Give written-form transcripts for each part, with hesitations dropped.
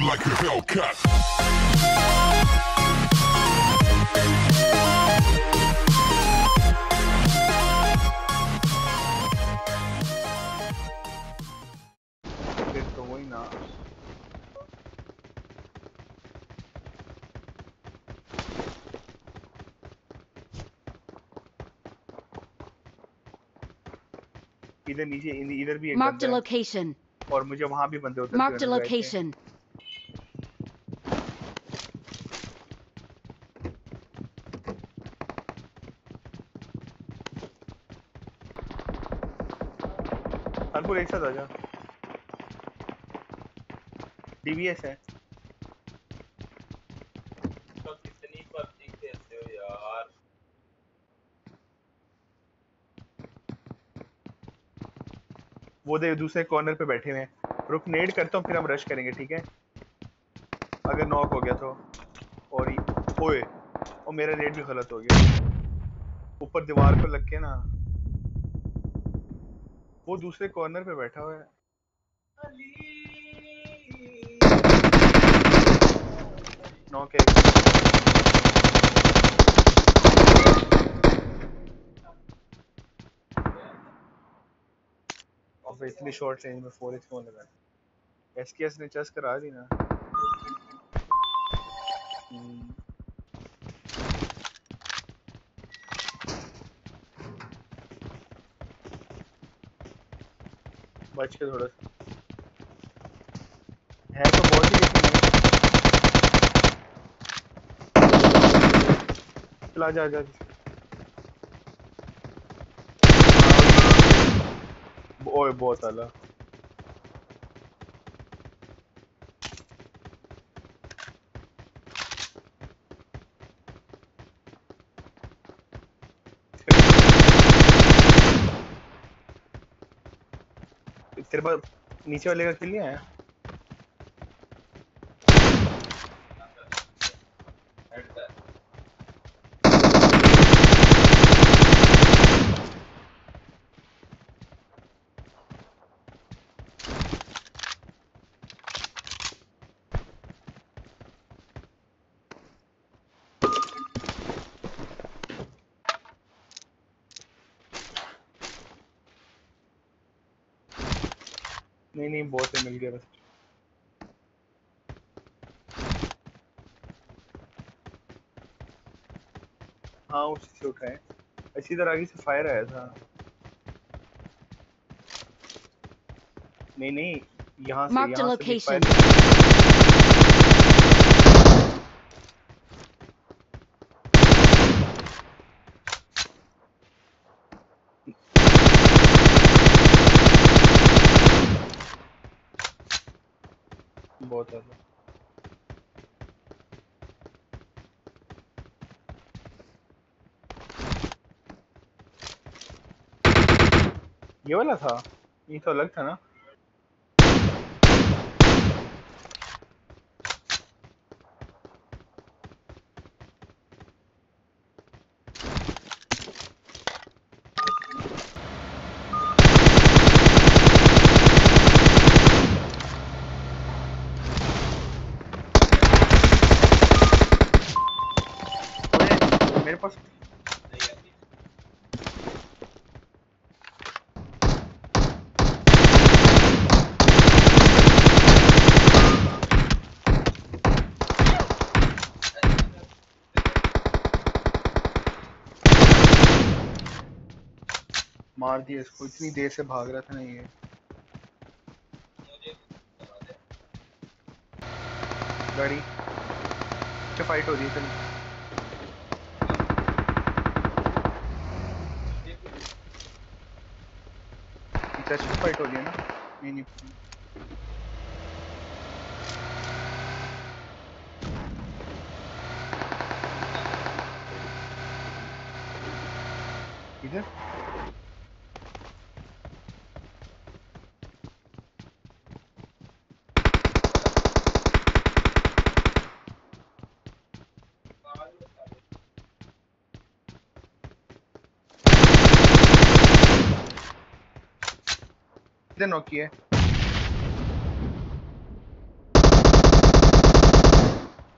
like a Hellcat. तो वही ना इधर नीचे इधर भी एक Marked a बंदा है location. और मुझे वहां भी बंदे उतरते Marked a हुए नजर आए थे। location. कानपुर एक साथ आ जा। डीवीएस है। तो कितनी पबजी खेलते हो यार? वो देख दूसरे कॉर्नर पे बैठे हुए हैं। रुक नेड करता हूँ फिर हम रश करेंगे, ठीक है? अगर नॉक हो गया तो। और ओए और मेरा नेड भी गलत हो गया, ऊपर दीवार को लग के ना। वो दूसरे कॉर्नर पे बैठा हुआ है। नॉक है। अब इतनी शॉर्ट रेंज में 4x कौन लगा? एसकेएस ने चस करा दी ना। बच के थोड़ा सा है तो बहुत ही चला जा जा। ओए बहुत आला। तेरे पास नीचे वाले का किल नहीं आया? नहीं नहीं बहुत ही मिल गया बस। हाँ उसी से उठाए। इसी तरह आगे से फायर आया था। नहीं नहीं यहाँ Marked a से भी location. फायर। बहुत ज्यादा। ये वाला था? ये तो अलग था ना। मेरे पास मार दिया इसको, इतनी देर से भाग रहा था ना ये। गाड़ी से फाइट हो रही है। चल चर्च पे फाइट हो रही है ना? नहीं नहीं इधर इधर नॉक किया है।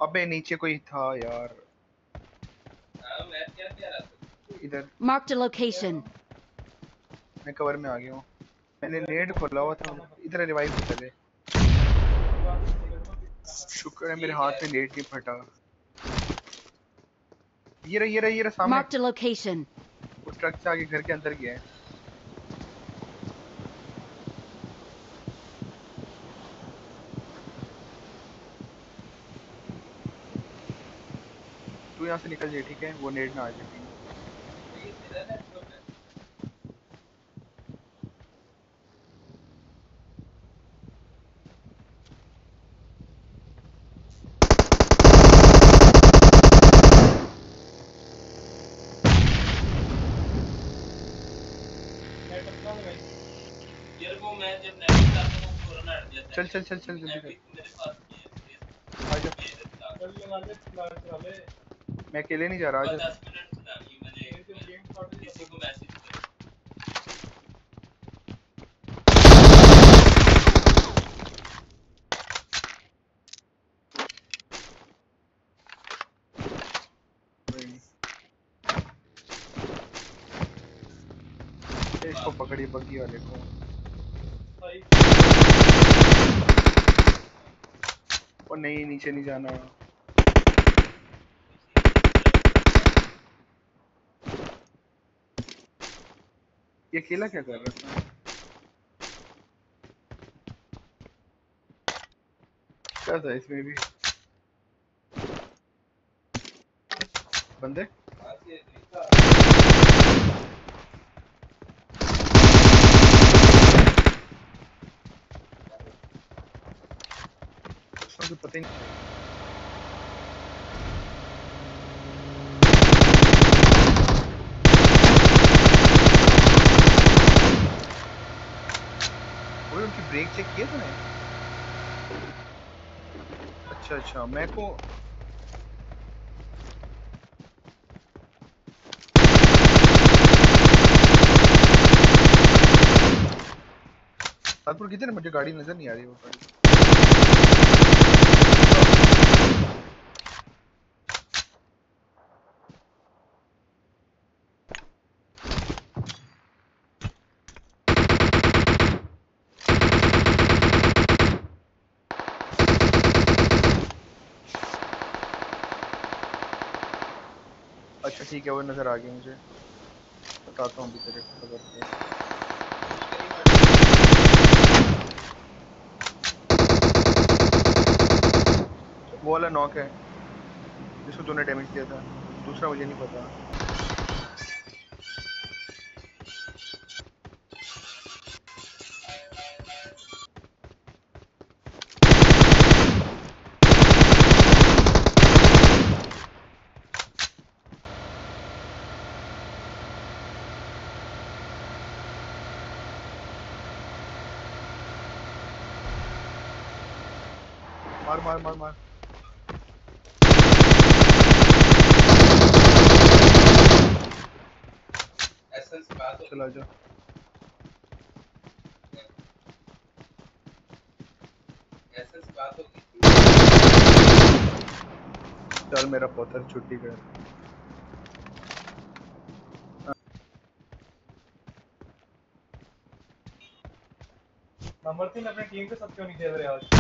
अबे नीचे कोई था यार। हाँ मैं क्या कह रहा था। इधर। Marked a location. मैं कवर में आ गया हूँ। मैंने नेट खोला हुआ था। इधर रिवाइव पे चले। शुक्र है मेरे ठीक है। हाथ में नेट नहीं फटा। ये रहा सामने। Marked a location. वो ट्रक से आगे घर के अंदर गया है। तू यहाँ से निकल जाए ठीक है, वो नेट ना आ जाए कहीं। तो ये तेरा नेटवर्क है। यार वो मैं जब नेट चलाता हूँ फौरन हट जाता है। चल चल चल चल जल्दी एमबी कर। तो मेरे पास नहीं है। आ जा। ये चला ले। मैं अकेले नहीं जा रहा, आ बस जा। 10 मिनट चलानी है मैंने किसी को मैसेज कर। कोई नहीं। इसको पकड़ी बग्गी वाले को। और नहीं, नीचे नहीं जाना। ये अकेला क्या कर रहा था? क्या था इसमें भी? बंदे। उसका तो पता ही नहीं। वो उनकी ब्रेक चेक किया तूने? अच्छा अच्छा, मैं को ताजपुर कितने, मुझे गाड़ी नजर नहीं आ रही वो गाड़ी। अच्छा ठीक है, वो नजर आ गई मुझे। बताता हूँ अभी तेरे को खबर के। वो वाला नॉक है जिसको तूने डैमेज दिया था। दूसरा मुझे नहीं पता। मार मार मार मार। एसेंस बात हो चला जा। एसेंस बात होगी। चल मेरा पत्थर छुट्टी कर। नंबर 3 अपनी टीम के साथ क्यों नहीं खेल रहे आज?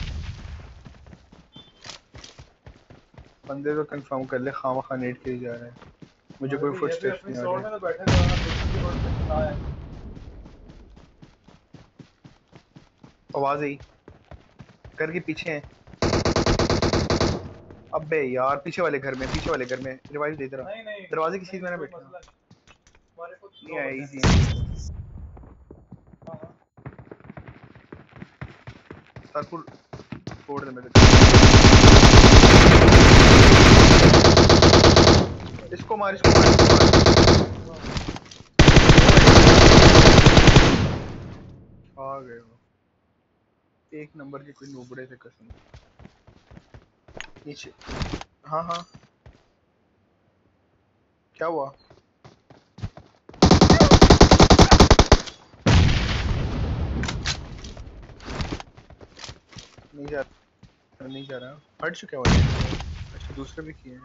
बंदे तो कंफर्म कर ले, खामा नेट के जा रहे हैं। मुझे कोई ये भी फुटस्टेप्स अपनी नहीं आ स्टोर रहे। में तो बैठे थे वहां दूसरे की रोड पे खड़ा है। आवाज आई। करके पीछे हैं। अबे यार, पीछे वाले घर में, पीछे वाले घर में रिवाइव दे तेरा। नहीं नहीं दरवाजे की नहीं, सीध में ना कोई बैठना। मसला नहीं। हमारे कुछ नहीं दो आया, बंदे इजी हैं। है। हाँ हाँ। तारपुर छोड़ दे मेरे। इसको मार, इसको मार, इसको मार। आ गए वो। एक नंबर के कोई नूबड़े थे कसम। नीचे। हाँ हाँ। क्या हुआ? नहीं जा रहा, नहीं जा रहा। हट चुका है वो। दूसरे भी किए हैं।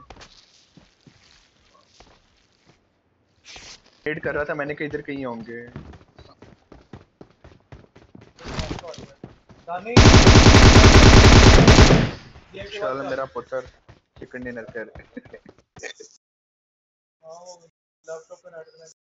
नेड कर रहा था मैंने कि इधर कहीं होंगे। दानी ये के चल बाद मेरा पुत्र चिकन डिनर कर। हाँ वो लैपटॉप पे नेट